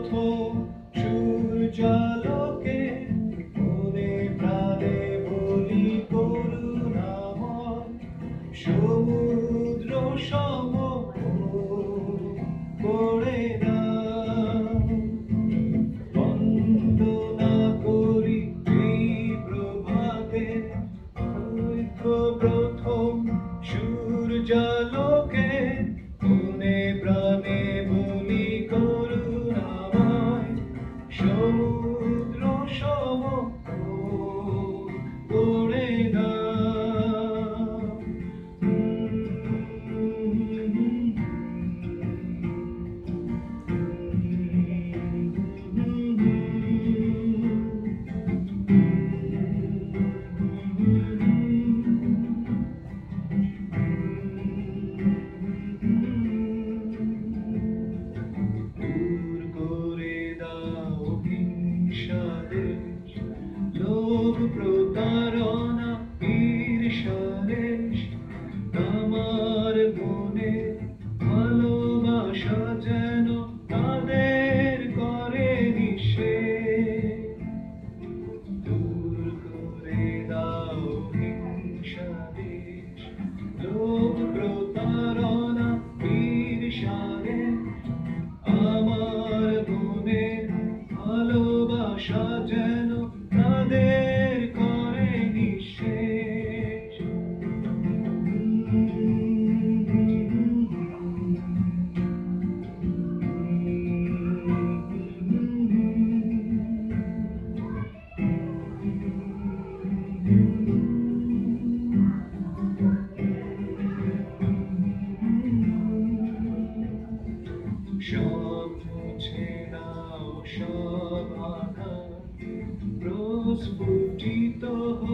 প্রথম সূর্যালোকে মনে প্রাণে বলি করুণাময় সমুদ্র সম করে দাও বন্দনা করি এই প্রভাতে ঐক্য প্রথম সূর্যালোকে মনে প্রাণে বলি করুণাময় সমুদ্র সম করে দাও দূর করে দাও হিংসা দেশ লোভ প্রতারণা ঈর্ষা দেশ আমার মনে ভালোবাসা যেন তাদের করে নিঃশেষ দূর করে দাও হিংসা দেশ লোভ প্রতারণা ঈর্ষা দেশ আমার মনে ভালোবাসা যেন তাদের করে নিঃশেষ সব মুছে দাও সব আঘাত প্রস্ফুটিত